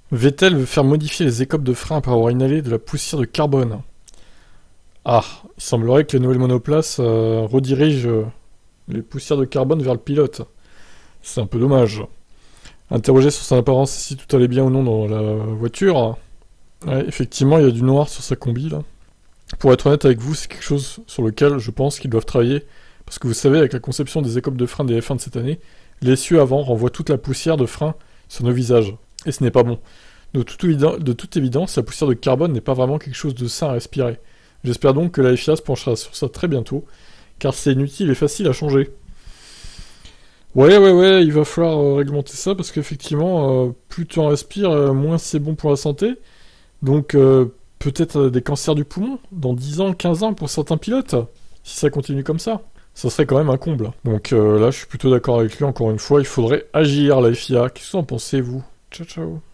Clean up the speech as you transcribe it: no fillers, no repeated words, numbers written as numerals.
Vettel veut faire modifier les écopes de frein après avoir inhalé de la poussière de carbone. Ah, il semblerait que les nouvelles monoplaces redirigent les poussières de carbone vers le pilote. C'est un peu dommage. Interrogé sur son apparence et si tout allait bien ou non dans la voiture, ouais, effectivement, il y a du noir sur sa combi, là. Pour être honnête avec vous, c'est quelque chose sur lequel je pense qu'ils doivent travailler. Parce que vous savez, avec la conception des écopes de frein des F1 de cette année, l'essieu avant renvoie toute la poussière de frein sur nos visages. Et ce n'est pas bon. De toute évidence, la poussière de carbone n'est pas vraiment quelque chose de sain à respirer. J'espère donc que la FIA se penchera sur ça très bientôt, car c'est inutile et facile à changer. Ouais, il va falloir réglementer ça, parce qu'effectivement, plus tu en respires, moins c'est bon pour la santé. Donc, peut-être des cancers du poumon, dans 10 ans, 15 ans pour certains pilotes, si ça continue comme ça. Ça serait quand même un comble. Donc là, je suis plutôt d'accord avec lui, encore une fois, il faudrait agir, la FIA. Qu'est-ce que vous en pensez, vous? Ciao, ciao.